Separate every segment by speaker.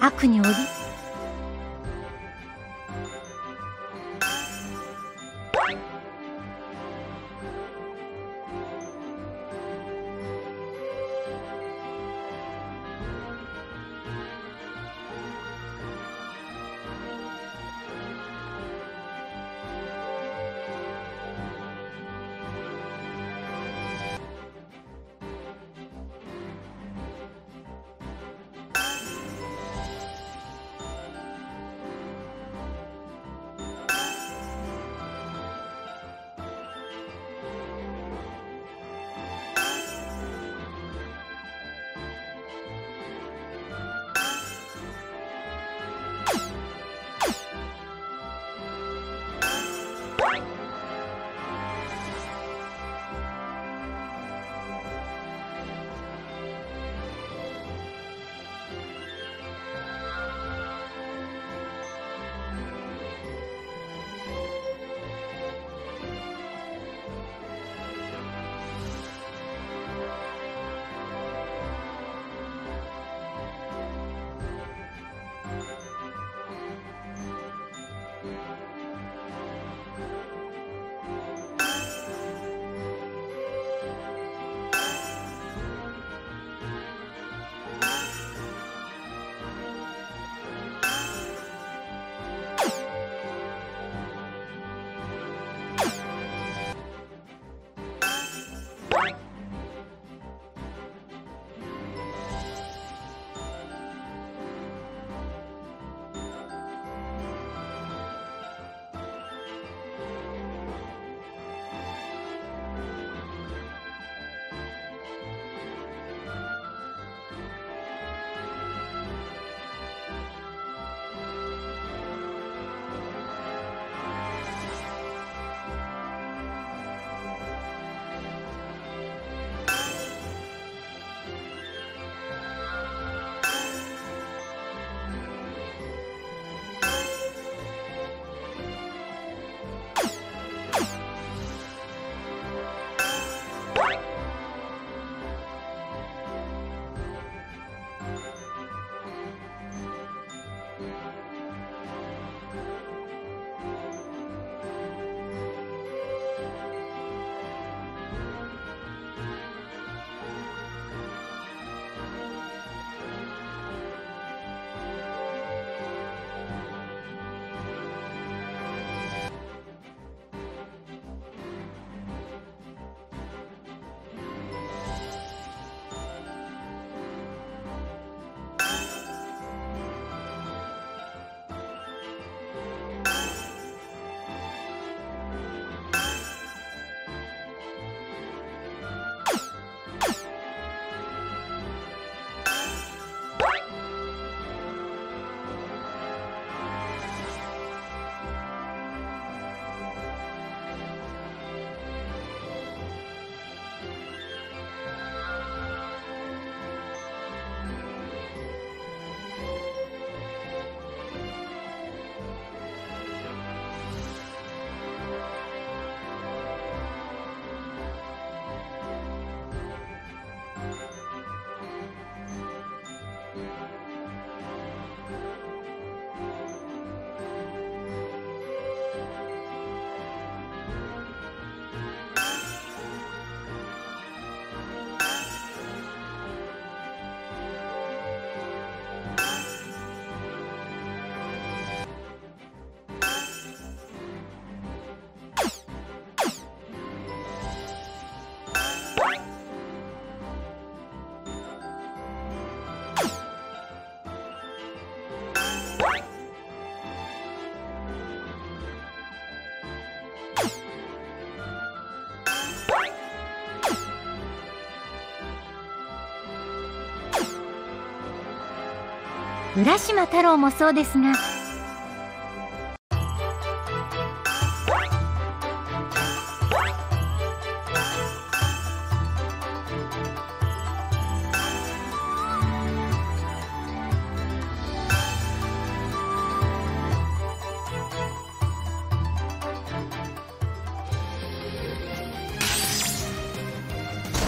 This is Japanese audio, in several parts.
Speaker 1: 悪に帯び。浦島太郎もそうですが、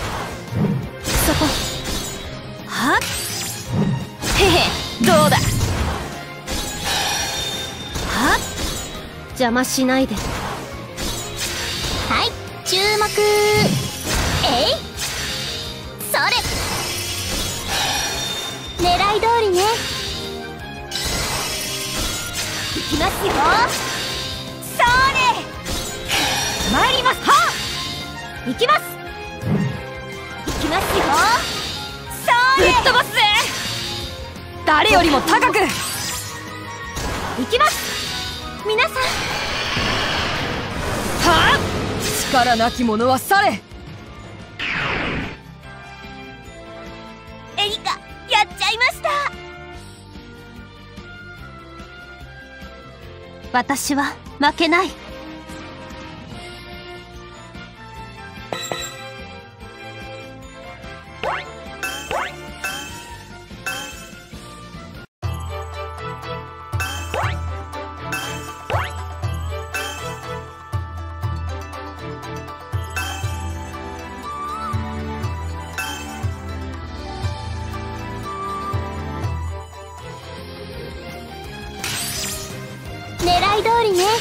Speaker 2: そこはっへへ、どうだ。 邪魔しないで。
Speaker 1: はい、注目。えい、それ、狙い通りね。いきますよ。それ、参ります。はっ、いきます。いきますよ。それ、
Speaker 2: ぶっ飛ばすぜ。誰よりも高く。
Speaker 1: いきます。皆さん、
Speaker 2: はあ、力なき者は去れ。
Speaker 1: エリカ、やっちゃいました。
Speaker 2: 私は負けない。
Speaker 1: 狙い通りね。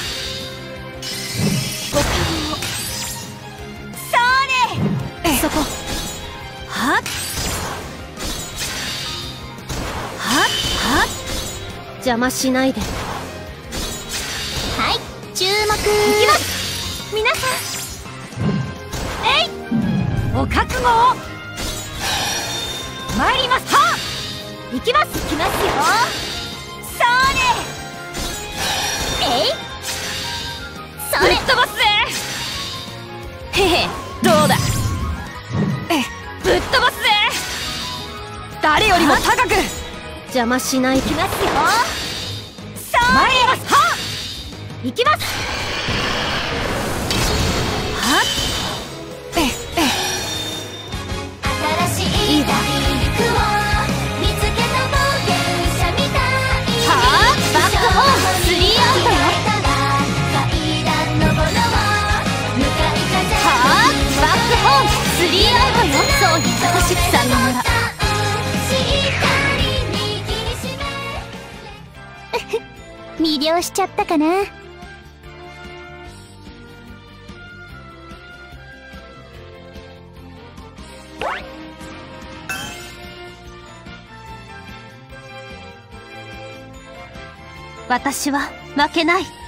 Speaker 1: それ、
Speaker 2: そこ。はっはっはっ、邪魔しないで。
Speaker 1: はい、注目。いきます。皆さん、えい、お覚悟を。参ります。はっ、いきます。いきますよ。それ、えい、それ、
Speaker 2: ぶっ飛ばすぜ。へへ、どうだ。ぶっ飛ばすぜ。誰よりも高く。邪魔しないで。
Speaker 1: いきますよ。それ、参ります。はっ、いきます。
Speaker 2: はっ、
Speaker 1: 新しい大陸を見つけた冒険者みたい。はあ、バックホーム、スリーアウトよ。はあ、バックホーム、スリーアウトよ。
Speaker 2: そうに正しくさんの村。
Speaker 1: 魅了しちゃったかな。
Speaker 2: 私は負けない。